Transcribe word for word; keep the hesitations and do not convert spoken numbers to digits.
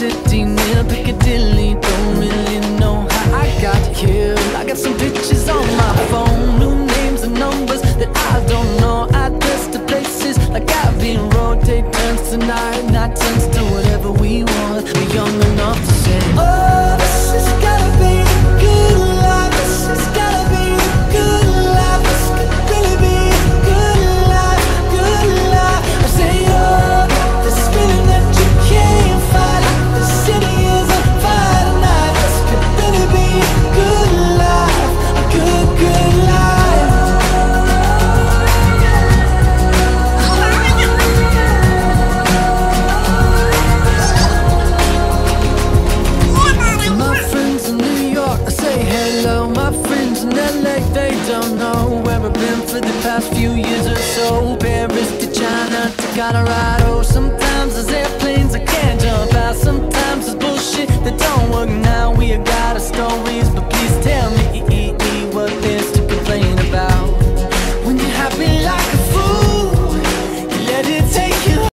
city near Piccadilly. Don't really know how I got here. I got some pictures on my phone, new names and numbers that I don't know. Address to places like I've been. Rotate turns tonight, night turns to whatever we want. We're young enough to say, oh, this has gotta be the good life. This has gotta be the good life. This could really be the good life, good life. I say, oh, this feeling that you can't fight. The city is on fire tonight. This could really be a good life, a good, good life. Don't know where I've been for the past few years or so. Paris to China to Colorado.